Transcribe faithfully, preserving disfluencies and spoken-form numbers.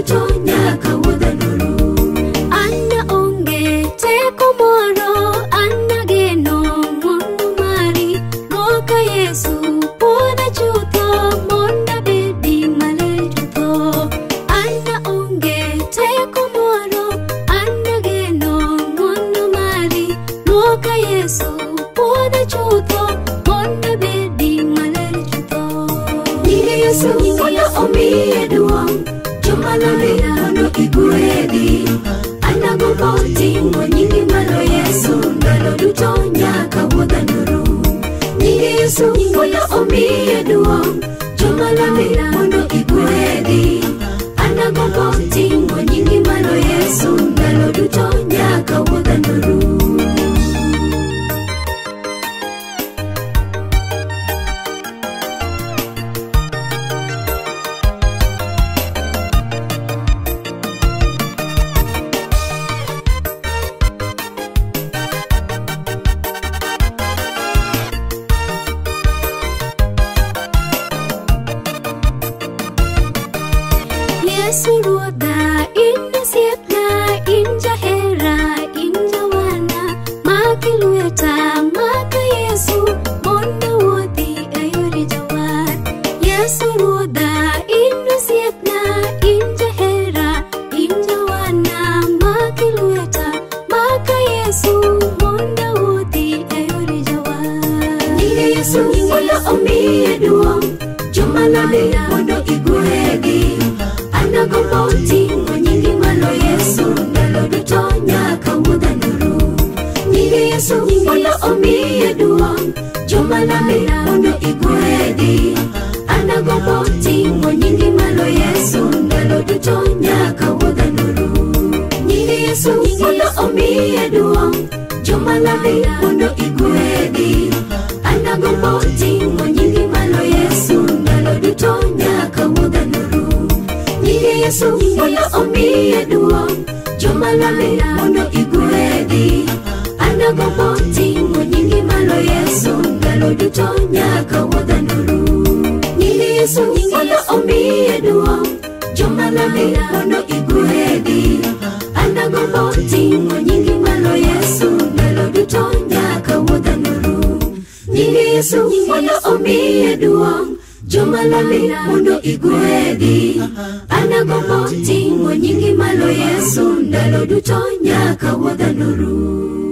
duto nyaka wuodha nuru. Anna onge teko moro, anna geno mondo mari. Roka Yesu puodha chutho, monda bedi maler chutho. Anna onge teko moro, anna geno mondo mari. Roka Yesu puodha chutho, monda bedi maler chutho. Nyinge Yesu mondo omiye duong', jomalame mondo igwedhi. Anna gombo ting'o nyingi malo Yesu, ndalo duto nyaka wuodha nuru. Nyinge Yesu mondo omiye duong', jomalame mondo igwedhi. Anna gombo ting'o nyingi malo Yesu, ndalo duto nyaka wuodha nuru. Yesu ruodha, in osiepna, in jahera, in jawana. Maki lweta, maka Yesu, mondo wuodhi e yore jawar. Yesu ruodha, in osiepna, in jahera, in jawana. Maki lweta, maka Yesu, mondo wuodhi e yore jawar. Nyinge Yesu mondo omiye duong', jomalame mondo igwedhi. Anna gombo ting'o nyingi malo Yesu, ndalo duto nyaka wuodha nuru. Nyinge Yesu mondo omiye duong', jomalame mondo igwedhi. Anna gombo ting'o nyingi malo Yesu, ndalo duto nyaka wuodha nuru. Nyinge Yesu mondo omiye duong', jomalame mondo igwedhi. Anna gombo ting'o nyingi malo Yesu, ndalo duto nyaka wuodha nuru. Nyinge Yesu mondo omiye duong', jomalame mondo igwedhi. Anna gombo ting'o nyingi malo Yesu, ndalo duto nyaka wuodha nuru. Nyinge Yesu mondo omiye duong', jomalame mondo igwedhi. Anna gombo ting'o nyingi malo Yesu, ndalo duto nyaka wuodha nuru. Nyinge Yesu mondo omiye duong', jomalame mondo igwedhi. Anna gombo ting'o nyingi malo Yesu, ndalo duto nyaka wuodha nuru.